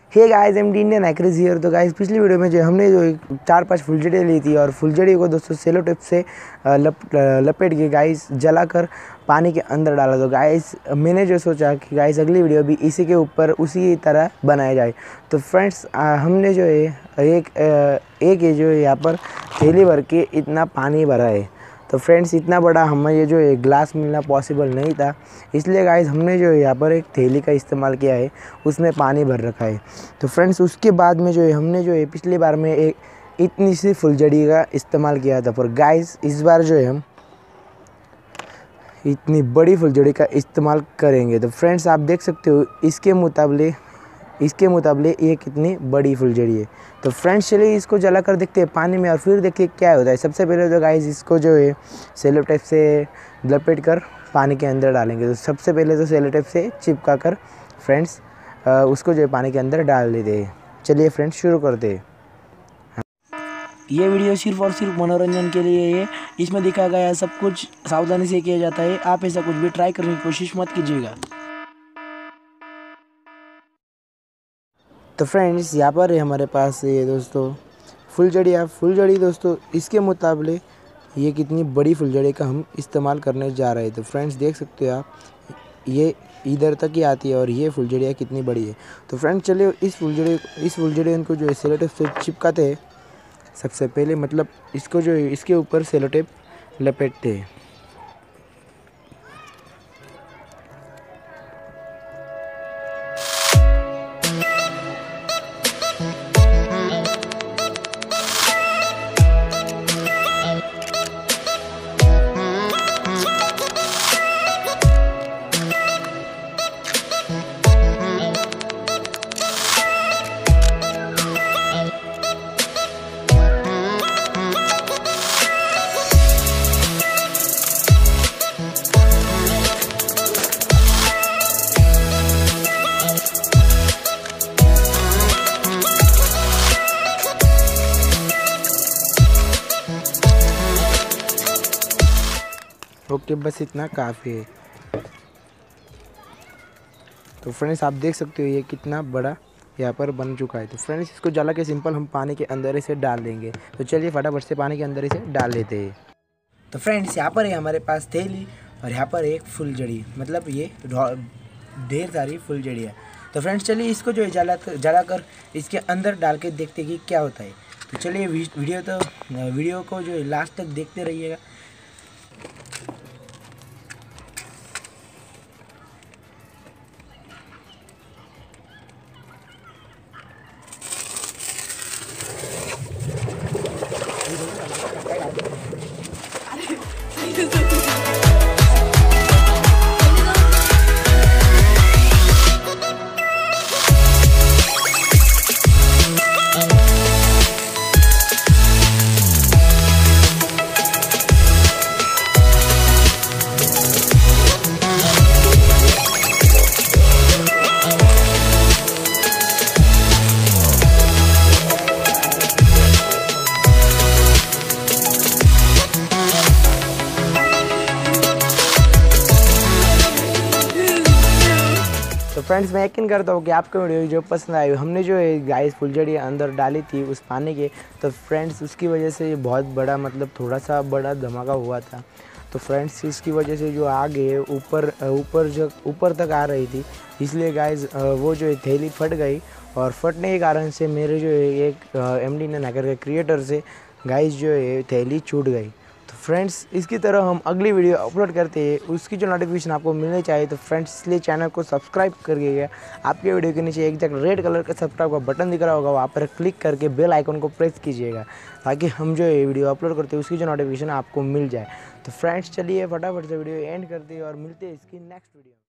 Hey guys M D Indian hackers here. तो guys पिछली video में जो हमने जो 4-5 फुलझड़ी ली थी और फुलझड़ी को दोस्तों सेलो टेप से लपेट के गाइस जलाकर पानी के अंदर डाला। तो गाइस मैंने जो सोचा कि गाइस अगली वीडियो भी इसी के ऊपर उसी तरह बनाया जाए। तो फ्रेंड्स हमने जो है एक ये जो यहाँ पर थैली भर के इतना पानी भरा है। तो फ्रेंड्स इतना बड़ा हमें ये जो है ग्लास मिलना पॉसिबल नहीं था, इसलिए गाइस हमने जो है यहाँ पर एक थैली का इस्तेमाल किया है, उसमें पानी भर रखा है। तो फ्रेंड्स उसके बाद में जो है हमने जो है पिछली बार में एक इतनी सी फुलझड़ी का इस्तेमाल किया था, पर गाइस इस बार जो है हम इतनी बड़ी फुलझड़ी का इस्तेमाल करेंगे। तो फ्रेंड्स आप देख सकते हो इसके मुकाबले ये कितनी बड़ी फुलझड़ी है। तो फ्रेंड्स चलिए इसको जला कर देखते हैं पानी में और फिर देखिए क्या होता है। सबसे पहले तो गाइस इसको जो है सेलो टेप से लपेट कर पानी के अंदर डालेंगे। तो सबसे पहले तो सेलो टेप से चिपका कर फ्रेंड्स उसको जो है पानी के अंदर डाल देते हैं। चलिए फ्रेंड्स शुरू करते हैं। ये वीडियो सिर्फ और सिर्फ मनोरंजन के लिए है। इसमें दिखाया गया सब कुछ सावधानी से किया जाता है। आप ऐसा कुछ भी ट्राई करने की कोशिश मत कीजिएगा। तो फ्रेंड्स यहाँ पर है हमारे पास ये दोस्तों फुलझड़ी दोस्तों, इसके मुकाबले ये कितनी बड़ी फुलझड़ी का हम इस्तेमाल करने जा रहे हैं। तो फ्रेंड्स देख सकते हो आप, ये इधर तक ही आती है और ये फुलझड़ियाँ कितनी बड़ी है। तो फ्रेंड्स चलिए इस फुलझड़ी को जो है सेलो टेप से चिपकाते हैं। सबसे पहले मतलब इसको जो है इसके ऊपर सेलो टेप लपेटते हैं। ओके बस इतना काफ़ी है। तो फ्रेंड्स आप देख सकते हो ये कितना बड़ा यहाँ पर बन चुका है। तो फ्रेंड्स इसको जला के सिंपल हम पानी के अंदर इसे डाल देंगे। तो चलिए फटाफट से पानी के अंदर इसे डाल लेते हैं। तो फ्रेंड्स यहाँ पर है हमारे पास थैली और यहाँ पर एक फुलझड़ी, मतलब ये ढेर सारी फुलझड़ी है। तो फ्रेंड्स चलिए इसको जो है जलाकर इसके अंदर डाल के देखते कि क्या होता है। तो चलिए वीडियो को जो है लास्ट तक देखते रहिएगा। तो फ्रेंड्स मैं यकीन करता हूँ कि आपको वीडियो जो पसंद आई। हमने जो है गाइस फुलझड़ी अंदर डाली थी उस पानी के, तो फ्रेंड्स उसकी वजह से बहुत बड़ा मतलब थोड़ा सा बड़ा धमाका हुआ था। तो फ्रेंड्स इसकी वजह से जो आग है ऊपर तक आ रही थी, इसलिए गाइस वो जो है थैली फट गई और फटने के कारण से मेरे जो है एक एमडी इंडियन हैकर के क्रिएटर से गाइस जो है थैली छूट गई। तो फ्रेंड्स इसकी तरह हम अगली वीडियो अपलोड करते हैं, उसकी जो नोटिफिकेशन आपको मिलनी चाहिए। तो फ्रेंड्स इसलिए चैनल को सब्सक्राइब करिएगा। आपके वीडियो के नीचे एक रेड कलर का सब्सक्राइब का बटन दिख रहा होगा, वहाँ पर क्लिक करके बेल आइकन को प्रेस कीजिएगा ताकि हम जो ये वीडियो अपलोड करते हैं उसकी जो नोटिफिकेशन आपको मिल जाए। तो फ्रेंड्स चलिए फटाफट से वीडियो एंड करते हैं और मिलते हैं इसकी नेक्स्ट वीडियो।